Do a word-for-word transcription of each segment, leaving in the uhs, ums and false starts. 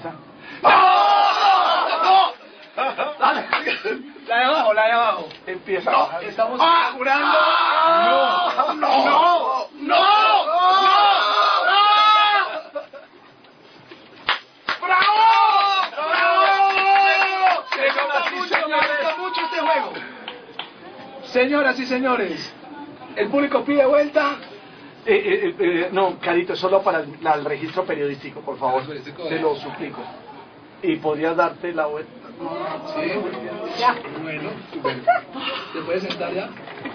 esta. ¡No! Dale. La de abajo, la de abajo. Empieza. No, estamos ¡Ah! jurando. ¡No! ¡No! ¡No! ¡No! ¡Bravo! ¡Bravo! Me gusta mucho, me gusta mucho este juego. Señoras y señores, el público pide vuelta. Eh, eh, eh, no, Carito, solo para el, la- el registro periodístico, por favor. Te lo suplico. Y podrías darte la vuelta. Sí, Ya. bueno, ¿te puedes sentar ya?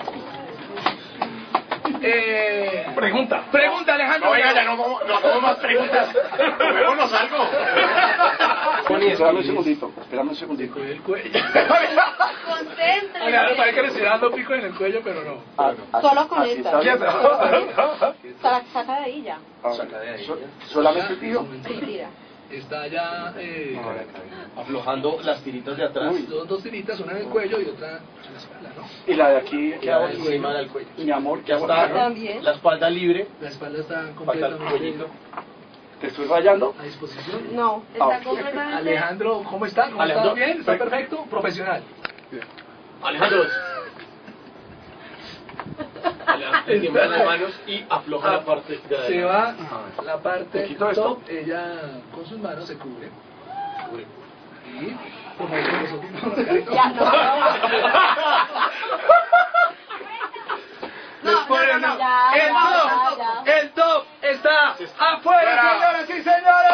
Eh, Pregunta. pregunta, Alejandro. No, oiga, ya no vamos- no hagamos más preguntas. Juguémonos algo. Tony, espérame un segundito. Espérame un segundito. Con el cuello. Concéntrate. Alejandro, parece que le estoy dando pico en el cuello, pero no. Ah, así- Solo con así esta. está bien. Saca, saca de ahí ya. Ah, so- Solamente tío. Sí, tira. Está ya eh, Aflojando las tiritas de atrás. Uy. dos, dos tiritas, una en el cuello y otra en la espalda, ¿no? Y la de aquí, ¿qué hago? Encima del cuello. Mi amor, ¿qué Ya hago? está, ¿no? También. la espalda libre. La espalda está Falta el completamente cuellito. ¿Te estoy rayando? a disposición. No, Ah. está completamente. Alejandro, ¿cómo está? ¿Cómo Alejandro, está? ¿Bien? ¿Está perfecto? Profesional. Alejandro. Le tiemblan las manos y afloja la parte de Se adelante. va la parte ¿Te quito esto? top, ella con sus manos se cubre. Y como dicen nosotros, Ya, no. No, les ponen, no, no, no. ya, El ya, top, ya, ya. el top está afuera, señoras y señores.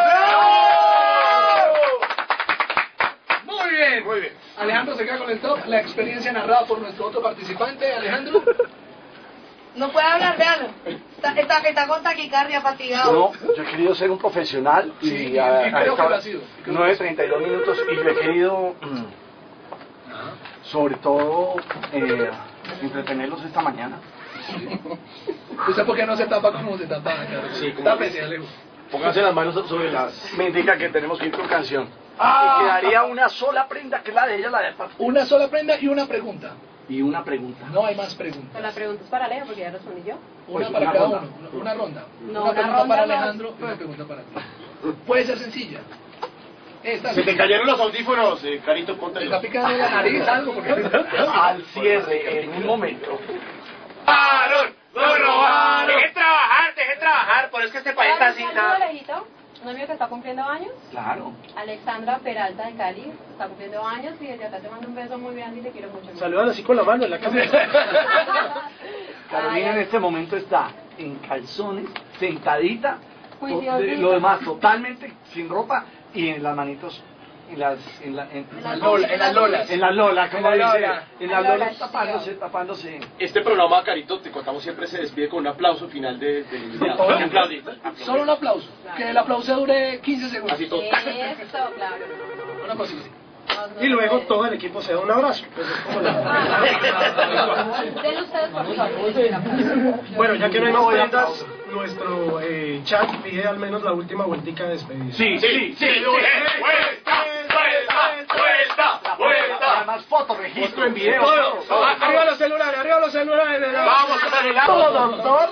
Muy bien. Muy bien. Alejandro se queda con el top. La experiencia narrada por nuestro otro participante, Alejandro. No puede hablar, véalo. Está, está, está con taquicardia, fatigado. No, yo he querido ser un profesional y, Sí, y- a- y a creo esta que lo hora- ha sido. Y creo nueve que- treinta y dos minutos y yo he querido, mm, sobre todo, eh, entretenerlos esta mañana. ¿Usted por qué no se tapa como se tapa? Sí, como- Tápese, Alejo. Pónganse las manos sobre las... Me indica que tenemos que ir con canción. Ah. Y quedaría una sola prenda, que es la de ella, la de Pat- Una sola prenda y una pregunta. Y una pregunta. No hay más Pero preguntas. la pregunta es para Alejo, porque ya respondí yo. Una Pues para una cada ronda. uno. Una, una ronda. No, una una pregunta ronda para no. Alejandro y una pregunta para ti. Puede ser sencilla. Esta Se te cayeron los audífonos, eh, Carito, ¿Te póntelo. está picando la nariz algo? Porque... Al cierre, en un momento. ¡Robaron! ¡Lo robaron! Dejen trabajar, dejen trabajar, por eso es que este país está así. ¿Un nada. Alejito? ¿Un amigo que está cumpliendo años? Claro. Alexandra Peralta de Cali está cumpliendo años y desde acá te mando un beso muy grande y te quiero mucho. Saludan así con la mano en la cámara. Carolina en este momento está en calzones, sentadita, Juiciosita. to- de- lo demás totalmente sin ropa y en las manitos, en las, en la, en, En las lola- en las lolas. en la lola, como En la dice, lola. en la La lola, lola, tapándose, sí. tapándose. Este programa, Carito, te contamos siempre se despide con un aplauso final de, del invitado. Todo. Un aplaudito. Solo un aplauso. Que el aplauso dure quince segundos. Así todo. Eso, claro. Una cosita así. Y luego todo el equipo se da un abrazo. Pues es como la- Denle ustedes por favor. Bueno, ya que no hay No más voy a prendas, nuestro eh, chat pide al menos la última vueltica de despedida. Sí, sí, sí. ¡Vuelta! ¡Vuelta! ¡Vuelta! ¡Vuelta! Además, foto, registro en video. Todo. todo. Ah, arriba los celulares, arriba los celulares. de la- ¡Vamos a dar el lado, doctor!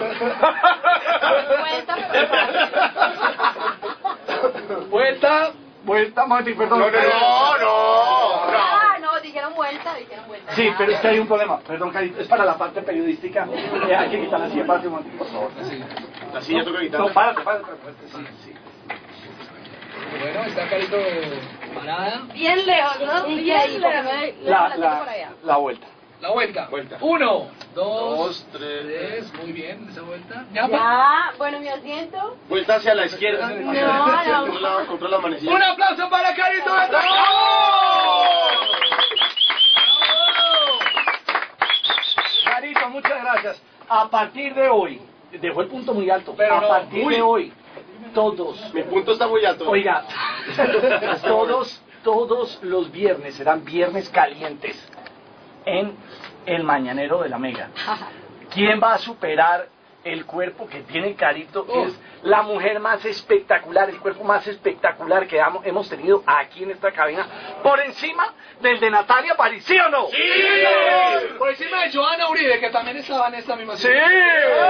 Vuelta, pero Vuelta. Vuelta, Mati, perdón. No, no, no, no. Ah, no, dijeron vuelta, dijeron vuelta. Sí, pero es que hay un problema. Perdón, Carito, es para la parte periodística. Eh, hay que quitar la silla, párate un momento, por favor. La silla toca quitarla. No, párate, párate, párate. Sí, sí. Bueno, está Carito parada. Bien lejos, ¿no? Bien lejos. La, la, la vuelta. La vuelta. Vuelta. Uno, dos, Dos, tres. tres. Muy bien, esa vuelta. Ya, pa- Ya, bueno, mi asiento. Vuelta hacia la izquierda. No, Contra no. la, contra la manecilla. Un aplauso para Carito. Carito, muchas gracias. A partir de hoy, dejó el punto muy alto, Pero a no, partir uy. de hoy, todos, Mi punto está muy alto. oiga, todos, todos los viernes serán viernes calientes en el Mañanero de la Mega. ¿Quién va a superar el cuerpo que tiene Carito? Que es la mujer más espectacular, el cuerpo más espectacular que hamo- hemos tenido aquí en esta cabina, por encima del de Natalia París, ¿sí o no? ¡Sí! Por encima de Joana Uribe, que también estaba en esta misma ¡Sí!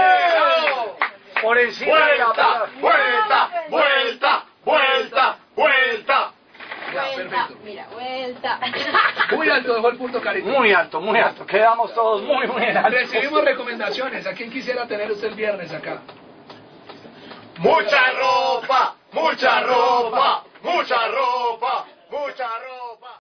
¡Bravo! Por encima de la... Vuelta, vuelta, vuelta, vuelta, vuelta. perfecto. Mira, vuelta. Muy alto dejó el punto, Carito. Muy alto, muy alto. Quedamos todos muy, muy altos. Recibimos recomendaciones. ¿A quién quisiera tener usted el viernes acá? Mucha ropa, mucha ropa, mucha ropa.